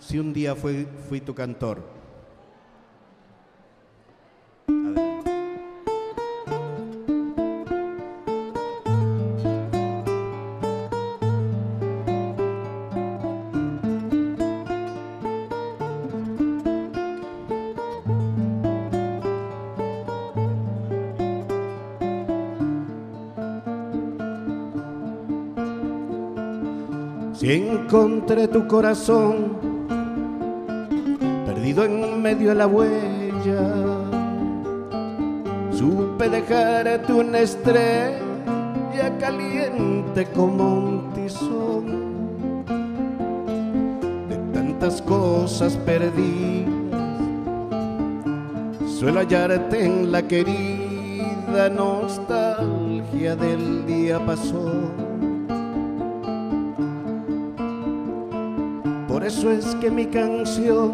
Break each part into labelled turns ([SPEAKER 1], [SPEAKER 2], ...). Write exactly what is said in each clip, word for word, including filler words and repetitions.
[SPEAKER 1] Si un día fui, fui tu cantor. Si encontré tu corazón perdido en medio de la huella, supe dejarte una estrella caliente como un tizón. De tantas cosas perdidas, suelo hallarte en la querida nostalgia del día pasó. Por eso es que mi canción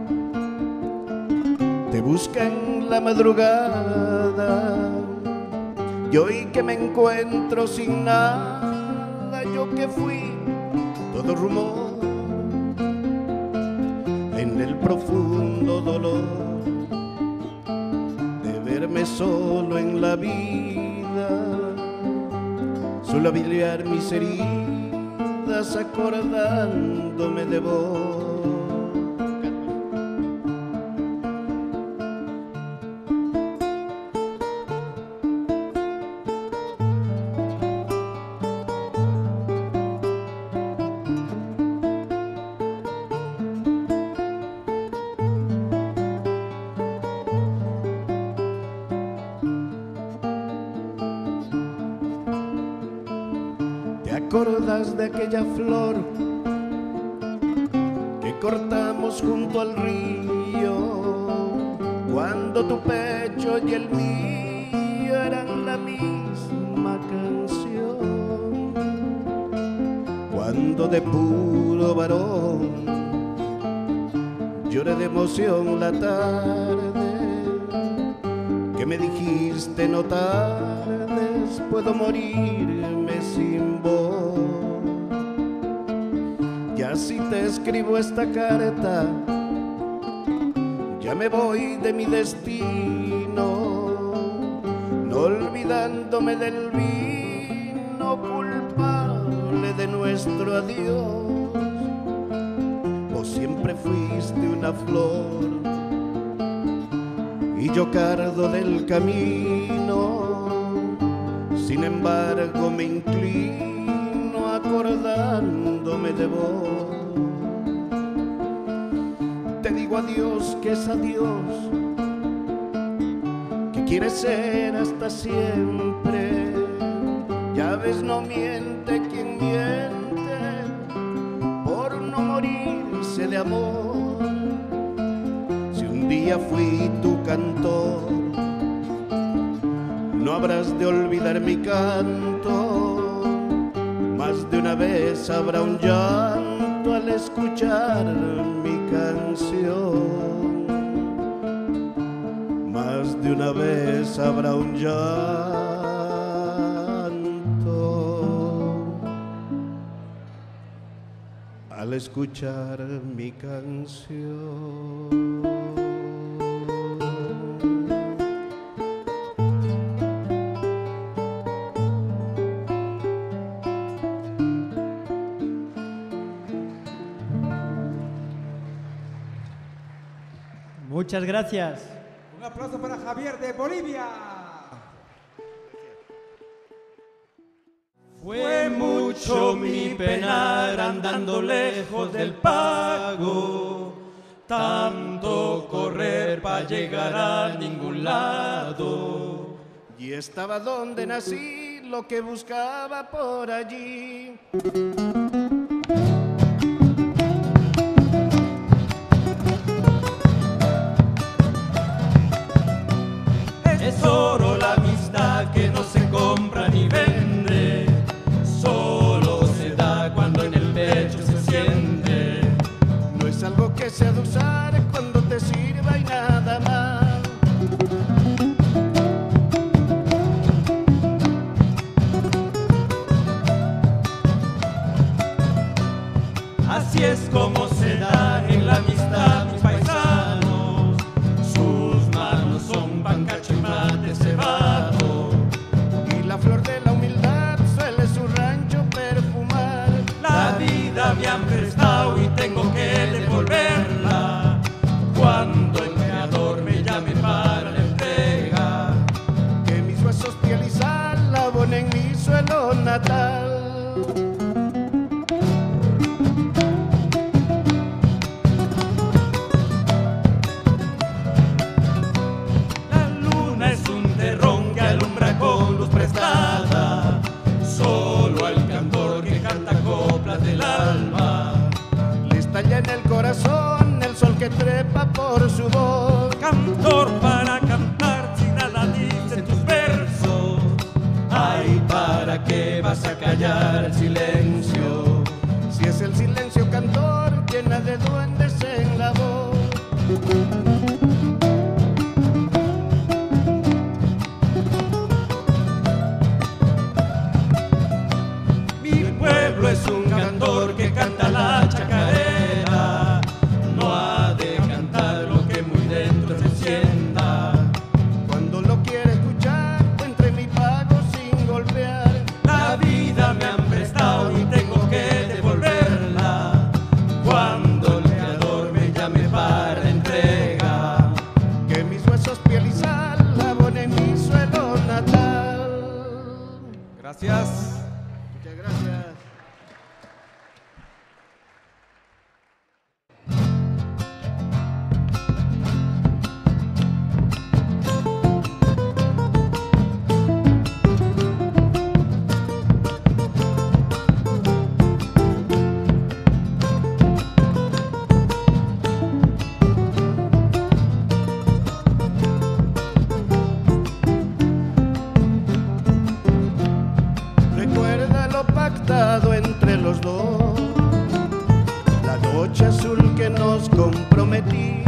[SPEAKER 1] te busca en la madrugada. Y hoy que me encuentro sin nada, yo que fui todo rumor, en el profundo dolor de verme solo en la vida, solo aliviar mis heridas acordándome de vos. ¿Te acordas de aquella flor que cortamos junto al río, cuando tu pecho y el mío eran la misma canción? Cuando de puro varón lloré de emoción la tarde que me dijiste no tardes, puedo morirme sin vos. Y así te escribo esta carta, ya me voy de mi destino, no olvidándome del vino culpable de nuestro adiós. Vos siempre fuiste una flor y yo cardo del camino, sin embargo me inclino acordándome de vos. Te digo adiós que es adiós, que quiere ser hasta siempre. Ya ves, no miente quien miente por no morirse de amor. Si un día fui tu cantor, no habrás de olvidar mi canto, más de una vez habrá un llanto al escuchar mi canción, más de una vez habrá un llanto al escuchar mi canción.
[SPEAKER 2] Muchas gracias.
[SPEAKER 3] Un aplauso para Javier de Bolivia.
[SPEAKER 4] Fue mucho mi penar andando lejos del pago, tanto correr para llegar a ningún lado.
[SPEAKER 1] Y estaba donde nací, lo que buscaba por allí.
[SPEAKER 4] Es oro la amistad que no se compra ni vende, solo se da cuando en el pecho se siente.
[SPEAKER 1] No es algo que se ha de usar cuando te sirva y nada más.
[SPEAKER 4] Así es como se da en la
[SPEAKER 1] corazón el sol que trepa por su voz.
[SPEAKER 4] Cantor para cantar si nada dicen tus versos. Ay, ¿para qué vas a callar el silencio?
[SPEAKER 1] Si es el silencio cantor, llena de duendes en la voz.
[SPEAKER 4] Mi pueblo es un cantor que canta la chacarera. No ha de cantar lo que muy dentro se sienta.
[SPEAKER 1] Cuando lo quiere escuchar, entre mi pago sin golpear.
[SPEAKER 4] La vida me han prestado y tengo que devolverla. Cuando el creador me llame para la entrega.
[SPEAKER 1] Que mis huesos piel y sal abonen mi suelo natal.
[SPEAKER 3] Gracias.
[SPEAKER 1] Muchas gracias. Recuerda lo pactado entre los dos, la noche azul que nos comprometimos.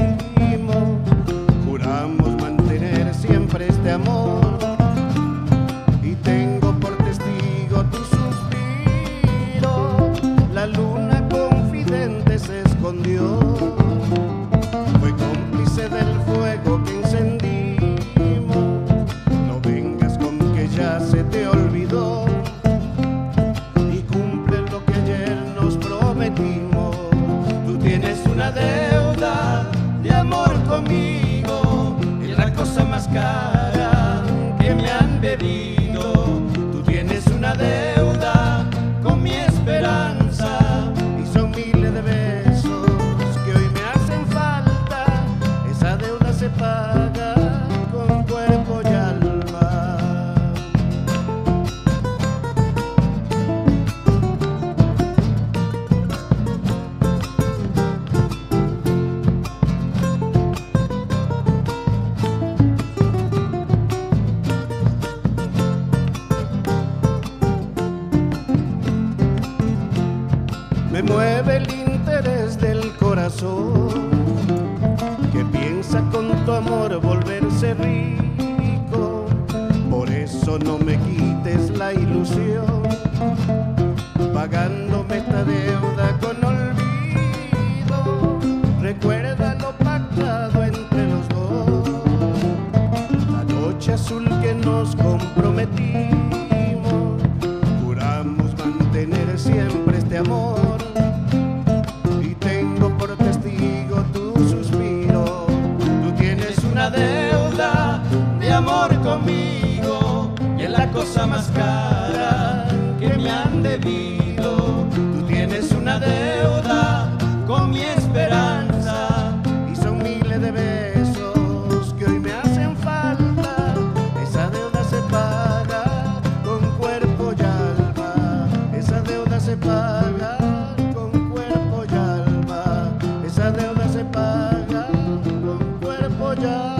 [SPEAKER 1] Juramos mantener siempre este amor y tengo por testigo tu suspiro. La luna confidente se escondió, fue cómplice del fuego que encendimos. No vengas con que ya se te olvidó. Una deuda de amor conmigo, es la cosa más cara que me han bebido. Tú tienes una deuda con mi esperanza y son miles de besos que hoy me hacen falta. Esa deuda se paga con cuerpo y alma. Me mueve el interés del corazón que piensa con tu amor volverse rico. Por eso no me quites la ilusión, pagándome esta deuda con olvido. Recuerda lo pactado entre los dos, la noche azul que nos comprometimos. Juramos mantener siempre este amor. Deuda de amor conmigo y es la cosa más cara que me han debido. Tú tienes una deuda con mi esperanza y son miles de besos que hoy me hacen falta. Esa deuda se paga con cuerpo y alma. Esa deuda se paga con cuerpo y alma. Esa deuda se paga con cuerpo y alma.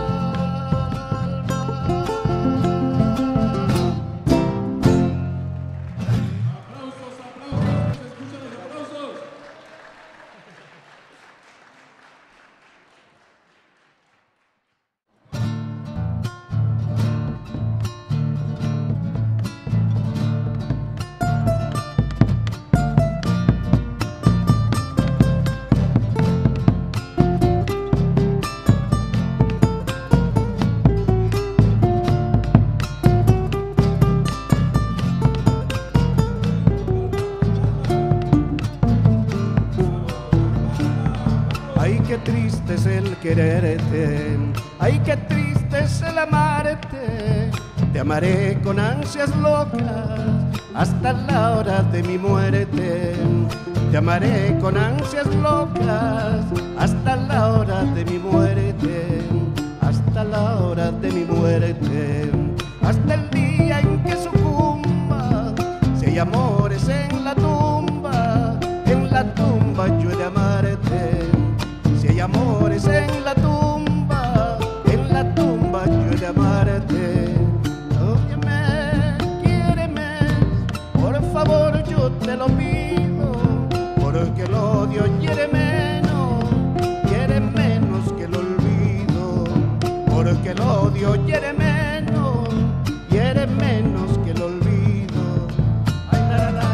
[SPEAKER 1] Ay, qué triste es el quererte, ay, qué triste es el amarte. Te amaré con ansias locas hasta la hora de mi muerte. Te amaré con ansias locas hasta la hora de mi muerte. Hasta la hora de mi muerte. Hasta el día en que sucumba. Si hay amores en la tumba, en la tumba yo he de amarte. amores en la tumba, en la tumba yo he de amarte. Óyeme, quiéreme, por favor yo te lo pido, porque el odio hiere menos, hiere menos que el olvido, porque el odio hiere menos, hiere menos que el olvido. Ay, la, la,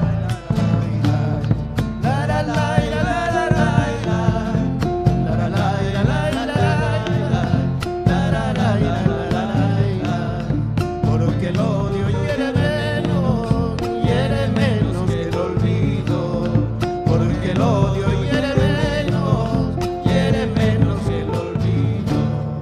[SPEAKER 1] la, la, la, la, la, la, la, porque el odio hiere menos, hiere menos que el olvido, porque el odio hiere menos, hiere menos que el olvido.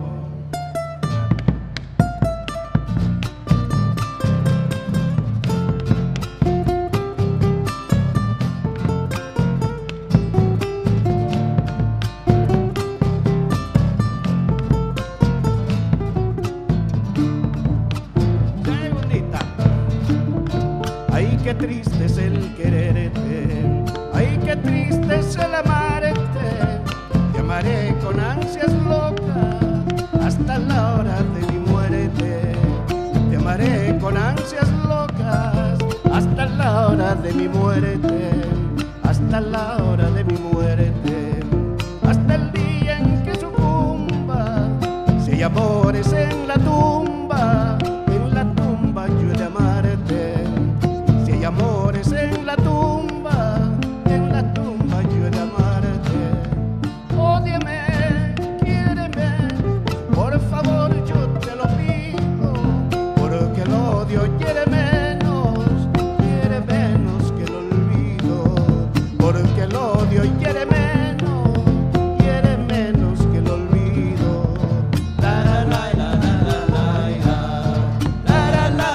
[SPEAKER 1] Qué bonita. Ay, qué triste es el quererte, ay, qué triste es el amarte. Te amaré con ansias locas hasta la hora de mi muerte. Te amaré con ansias locas hasta la hora de mi muerte, hasta la hora de mi muerte, hasta el día en que sucumba. Si hay amores en la tumba, en la tumba yo he de amarte. Si hay amores en la tumba, en la tumba yo he de amarte. Ódiame, quiéreme, por favor yo te lo pido, porque el odio hiere menos, hiere menos que el olvido, porque el odio hiere menos, hiere menos que el olvido. La, la, la, la, la, la, la, la, la,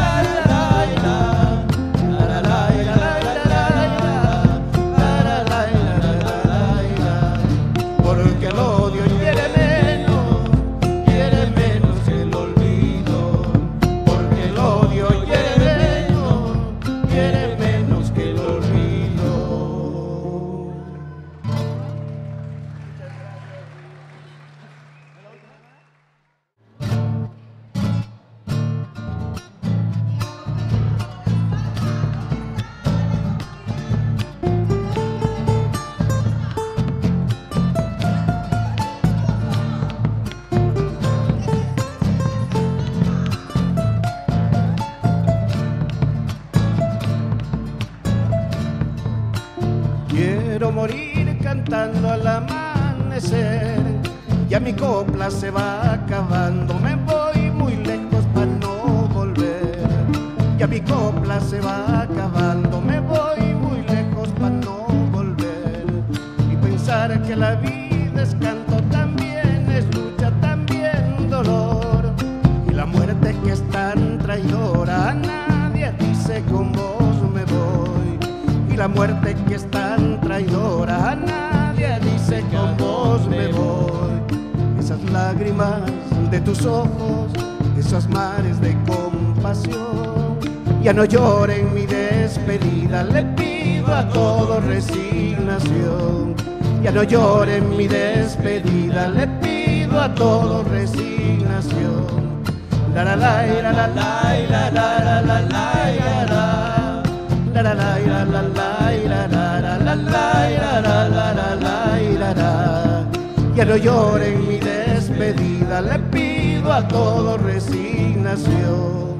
[SPEAKER 1] porque el odio hiere menos, hiere menos que el olvido, porque el odio hiere menos, hiere menos que el olvido. Quiero morir cantando al amanecer, ya mi copla se va acabando, me voy muy lejos para no volver. Ya mi copla se va acabando, me voy muy lejos para no volver. Y pensar que la vida es canto, también es lucha, también dolor. Y la muerte que es tan traidora, a nadie dice con vos me voy. Y la muerte que es tan traidora, a nadie dice con vos me voy. Esas lágrimas de tus ojos, esos mares de compasión, ya no lloren mi despedida, le pido a todo resignación. Ya no lloren mi despedida, le pido a todo resignación. La la la la la la la la la la la. La la la la la la la la la la la la la la. Ya no lloren mi despedida, le pido a todo resignación.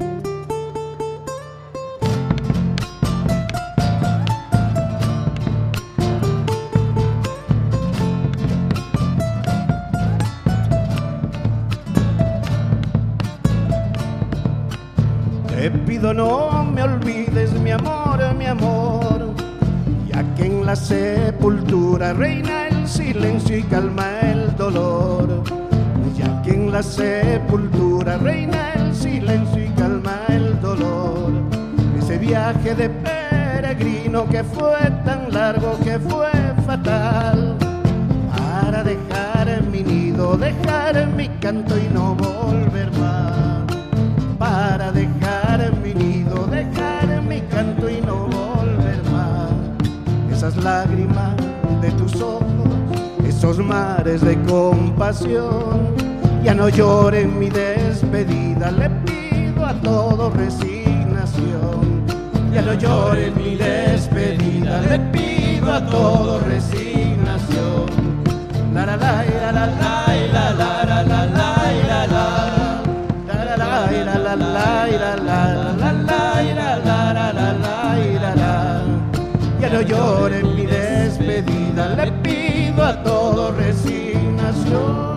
[SPEAKER 1] Te pido no me olvides mi amor, mi amor, ya que en la sepultura reina el silencio y calma el dolor. Ya que en la sepultura reina el silencio y calma el dolor. Ese viaje de peregrino que fue tan largo, que fue fatal, para dejar mi nido, dejar mi canto y no volver más. Para dejar mi nido, dejar mi canto y no volver más. Esas lágrimas de tus ojos, esos mares de compasión. Ya no llore en mi despedida, le pido a todo resignación. Ya no llore en mi despedida, le pido a todo resignación. La la la la la la la la la la la la. La la la la la la la la la la. Ya no llore en mi despedida, le pido a todo resignación.